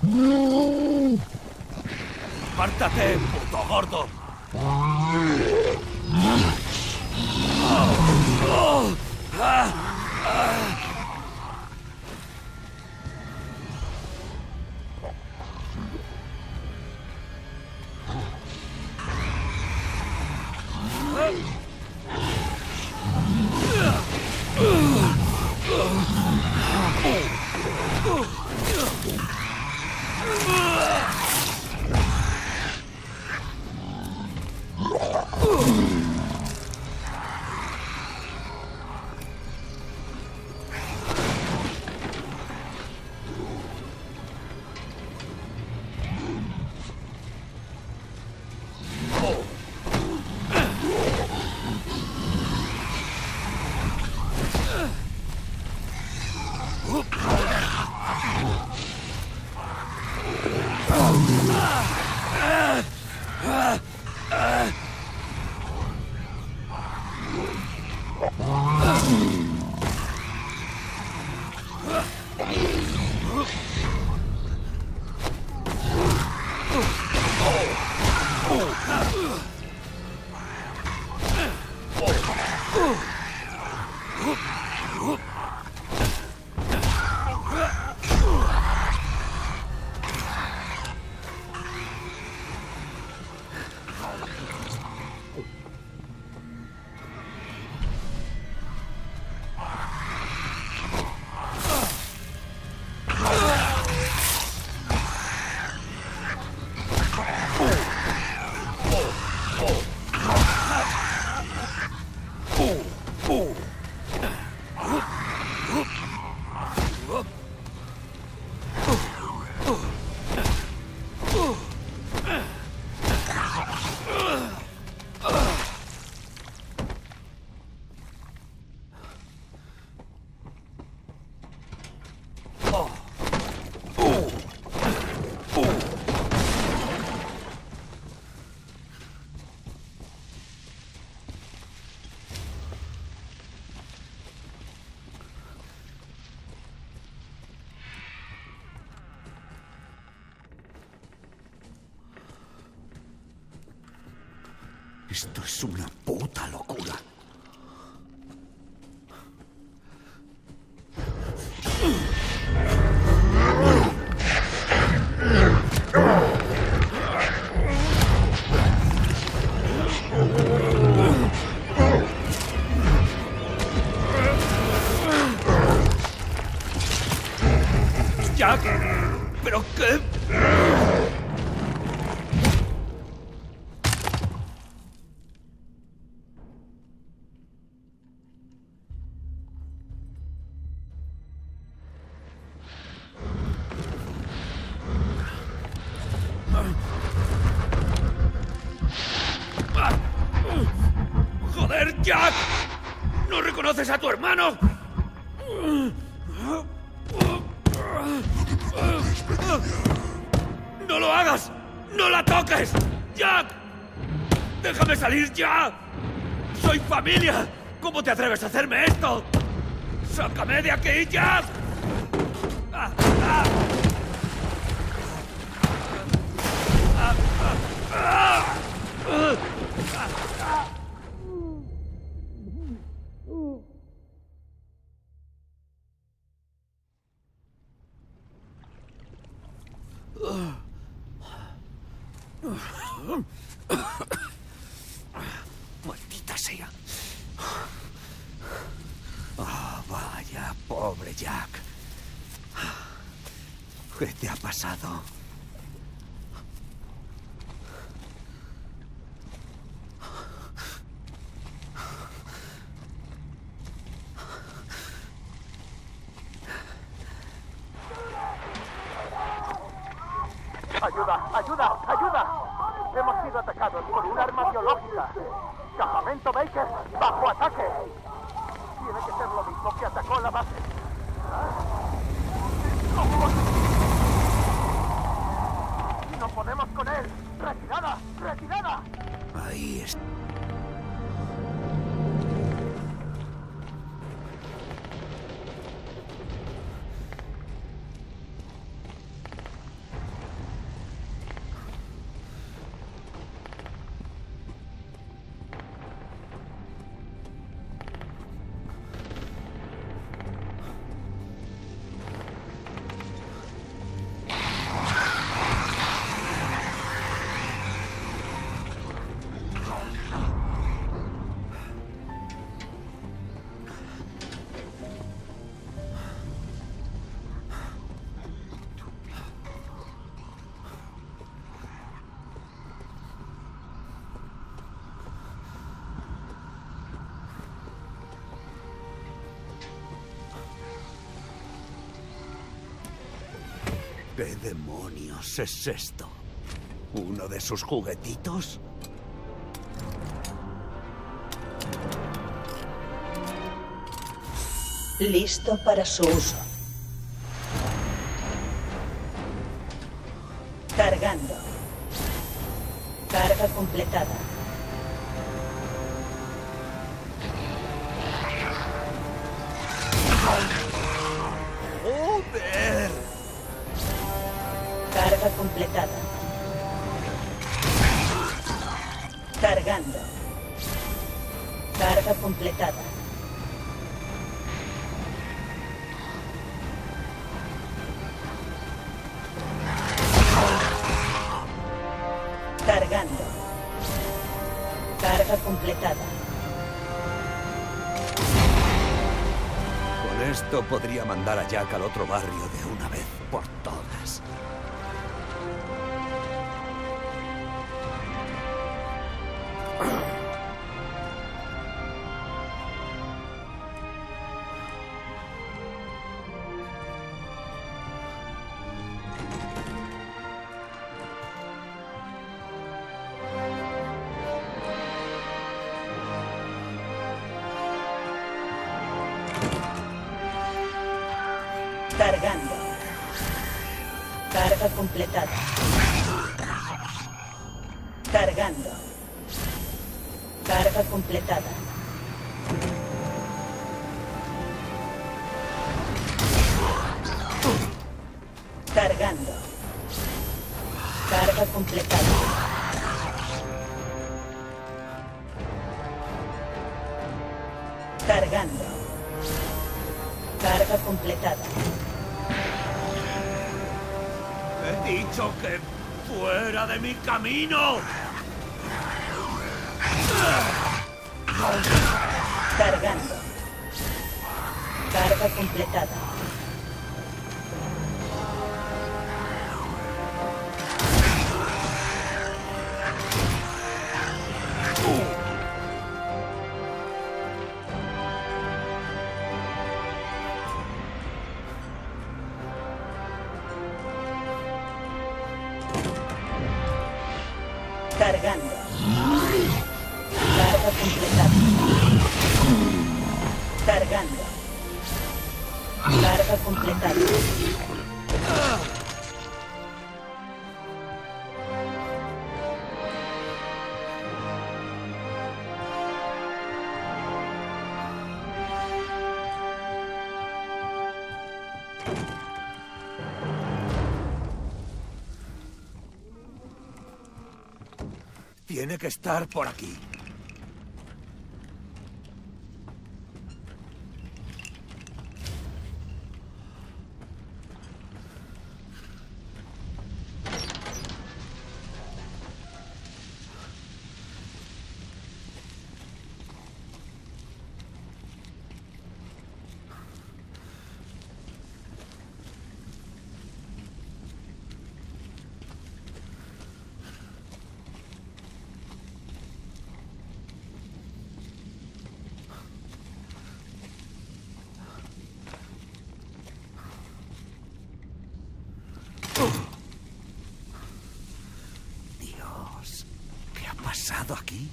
¡Apártate, puto gordo! Esto es una puta locura. Jack, ¿pero qué? ¡Joder, Jack! ¿No reconoces a tu hermano? ¡No lo hagas! ¡No la toques! ¡Jack! ¡Déjame salir ya! ¡Soy familia! ¿Cómo te atreves a hacerme esto? ¡Sácame de aquí, Jack! ¡Ah! ¡Ah! ¡Ah! ¡Ah! ¡Ah! Maldita sea. Oh, vaya, pobre Jack. ¿Qué te ha pasado? ¡Ayuda! ¡Ayuda! ¡Ayuda! Hemos sido atacados por un arma biológica. Campamento Baker, bajo ataque. Tiene que ser lo mismo que atacó la base. ¡No podemos con él! ¡Retirada! ¡Retirada! Ahí está. ¿Qué demonios es esto? ¿Uno de sus juguetitos? Listo para su uso. Cargando. Carga completada. ¡Joder! Carga completada. Cargando. Carga completada. Cargando. Carga completada. Con esto podría mandar a Jack al otro barrio de una vez por todas. Cargando. Carga completada. Cargando. Carga completada. Cargando. Carga completada. Cargando. Carga completada. ¡He dicho que fuera de mi camino! Cargando. Carga completada. Cargando. Carga completada. Cargando. Carga completada. Tiene que estar por aquí. Dios, ¿qué ha pasado aquí?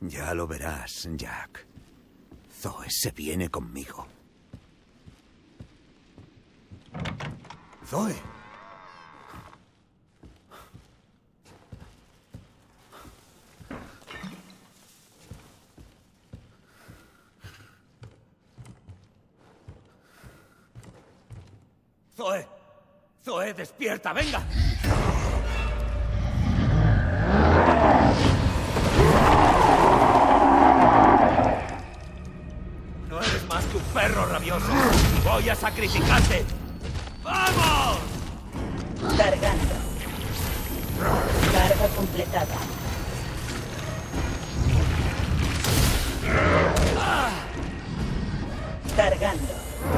Ya lo verás, Jack. Zoe se viene conmigo. Zoe. Zoe. Zoe, despierta, venga. No eres más que un perro rabioso. Y voy a sacrificarte. ¡Vamos! Cargando. Carga completada. Cargando.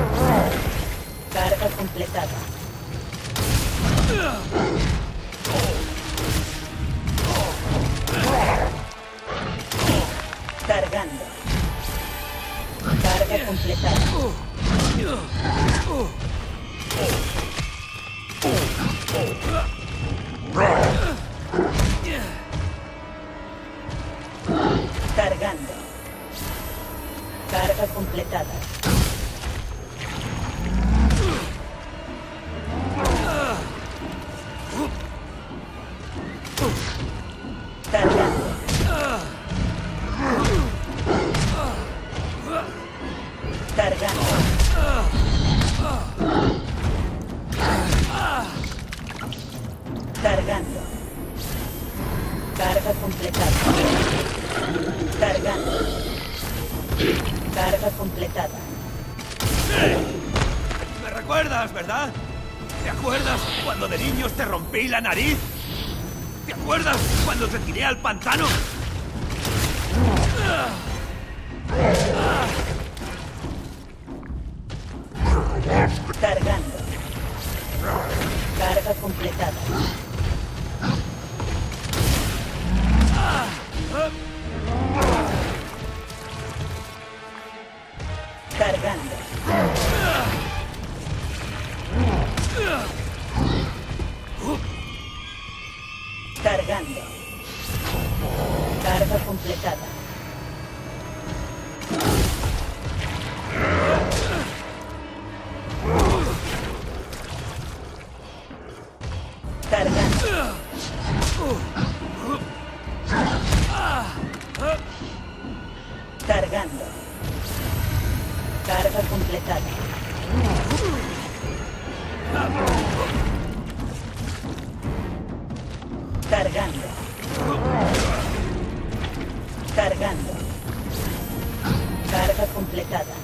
Carga completada. Cargando. Carga completada. Cargando. Carga completada. Cargando. Cargando. Cargando. Carga completada. Cargando. Carga completada. ¿Me recuerdas, verdad? ¿Te acuerdas cuando de niños te rompí la nariz? ¿Te acuerdas cuando te tiré al pantano? Cargando. Carga completada. Cargando. Cargando. Carga completada. Cargando. Cargando. Carga completada. Cargando. Cargando. Carga completada.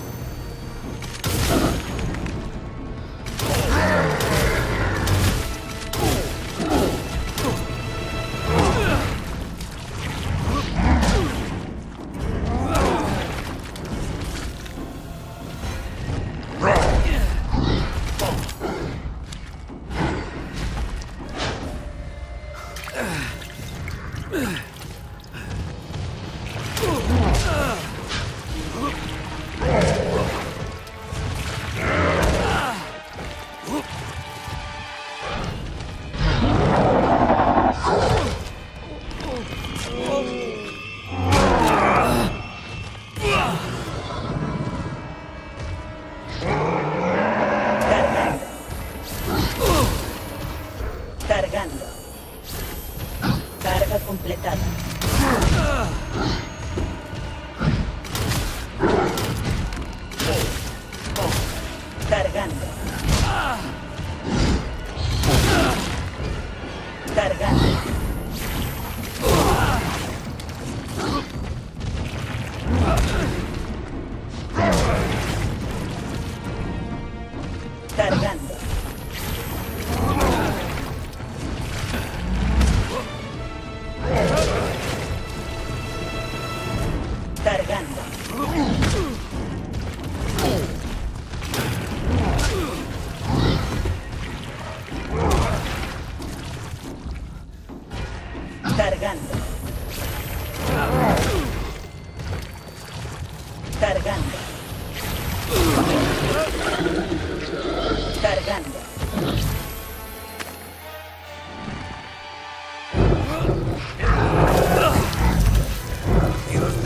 Cargando. Carga completada. Cargando. Cargando. Cargando. Cargando. Cargando. Cargando. Cargando. Dios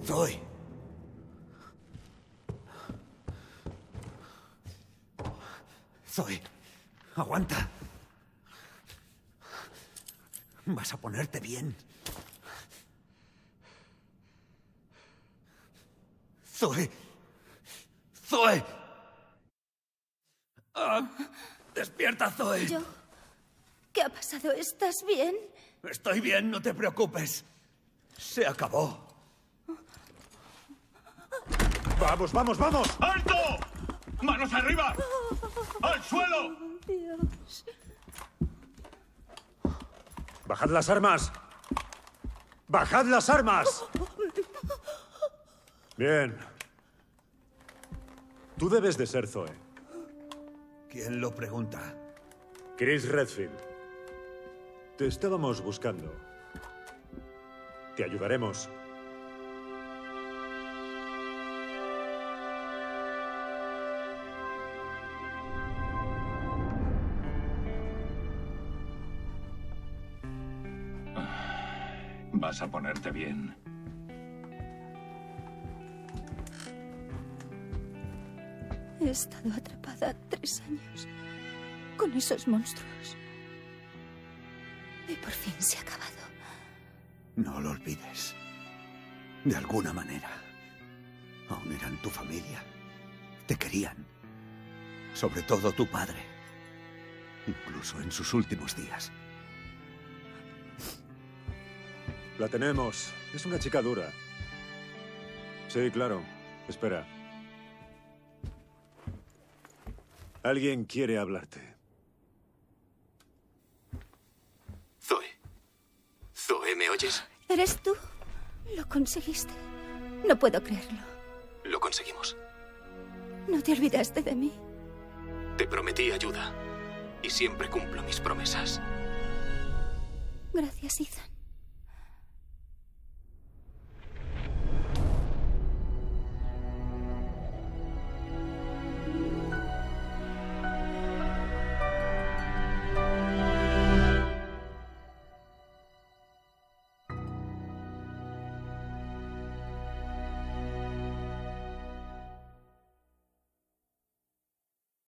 Zoe. Zoe, aguanta. Vas a ponerte bien. Zoe. Zoe. Despierta, Zoe. ¿Yo? ¿Qué ha pasado? ¿Estás bien? Estoy bien, no te preocupes. Se acabó. ¡Vamos, vamos, vamos! ¡Alto! ¡Manos arriba! ¡Al suelo! Dios. ¡Bajad las armas! ¡Bajad las armas! Bien. Tú debes de ser Zoe. ¿Quién lo pregunta? Chris Redfield. Te estábamos buscando. Te ayudaremos. Vas a ponerte bien. He estado atrapada 3 años con esos monstruos. Y por fin se ha acabado. No lo olvides. De alguna manera. Aún eran tu familia. Te querían. Sobre todo tu padre. Incluso en sus últimos días. La tenemos. Es una chica dura. Sí, claro. Espera. Alguien quiere hablarte. Zoe. Zoe, ¿me oyes? ¿Eres tú? Lo conseguiste. No puedo creerlo. Lo conseguimos. ¿No te olvidaste de mí? Te prometí ayuda. Y siempre cumplo mis promesas. Gracias, Ethan.